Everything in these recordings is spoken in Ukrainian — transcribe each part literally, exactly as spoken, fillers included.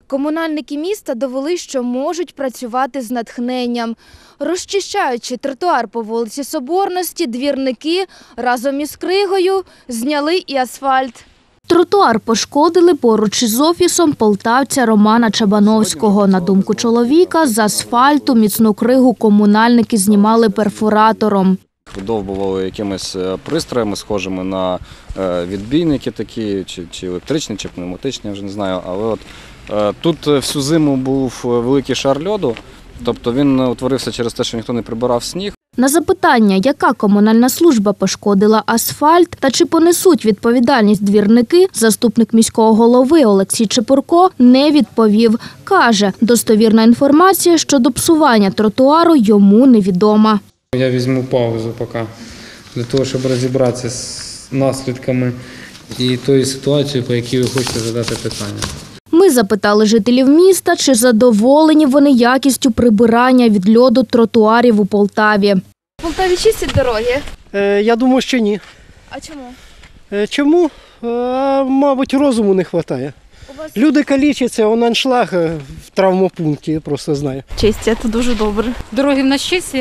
Комунальники міста довели, що можуть працювати з натхненням. Розчищаючи тротуар по вулиці Соборності, двірники разом із кригою зняли і асфальт. Тротуар пошкодили поруч із офісом полтавця Романа Чабановського. На думку чоловіка, з асфальту міцну кригу комунальники знімали перфоратором. Видовбували якимись пристроями, схожими на відбійники такі, чи, чи електричні, чи пневматичні, я вже не знаю. Але от тут всю зиму був великий шар льоду, тобто він утворився через те, що ніхто не прибирав сніг. На запитання, яка комунальна служба пошкодила асфальт та чи понесуть відповідальність двірники, заступник міського голови Олексій Чепурко не відповів. Каже, достовірна інформація щодо псування тротуару йому невідома. Я візьму паузу поки, для того, щоб розібратися з наслідками і тої ситуації, по якій ви хочете задати питання. Ми запитали жителів міста, чи задоволені вони якістю прибирання від льоду тротуарів у Полтаві. У Полтаві чистять дороги? Е, я думаю, що ні. А чому? Е, чому? Е, мабуть, розуму не вистачає. Вас... Люди калічаться, он аншлаг в травмопункті, я просто знаю. Чистять, це дуже добре. Дороги в нас чисті?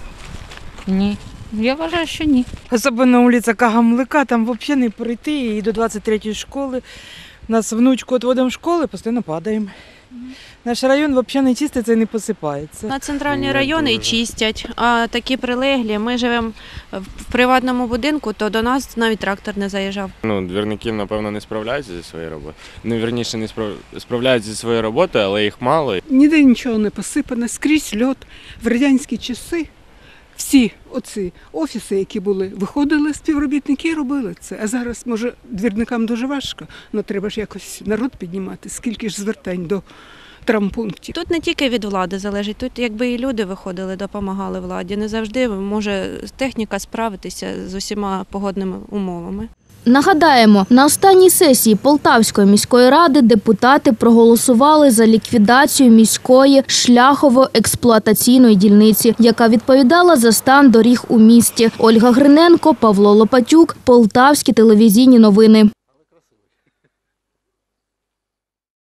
Ні. Я вважаю, що ні. Особливо вулиця Кагамлика, там взагалі не пройти, і до двадцять третьої школи. Нас внучку відводимо в школу, постійно падаємо. Наш район взагалі не чиститься і не посипається. На центральні райони чистять, а такі прилеглі. Ми живемо в приватному будинку, то до нас навіть трактор не заїжджав. Ну, двірники, напевно, не справляються зі своєю роботою. Ну, вірніше, не справляються зі своєю роботою, але їх мало. Ніде нічого не посипано, скрізь льод. В радянські часи всі оці офіси, які були, виходили, співробітники і робили це. А зараз, може, двірникам дуже важко, але треба ж якось народ піднімати. Скільки ж звертань до травмпунктів. Тут не тільки від влади залежить, тут якби і люди виходили, допомагали владі. Не завжди може техніка справитися з усіма погодними умовами. Нагадаємо, на останній сесії Полтавської міської ради депутати проголосували за ліквідацію міської шляхово-експлуатаційної дільниці, яка відповідала за стан доріг у місті. Ольга Гриненко, Павло Лопатюк, Полтавські телевізійні новини.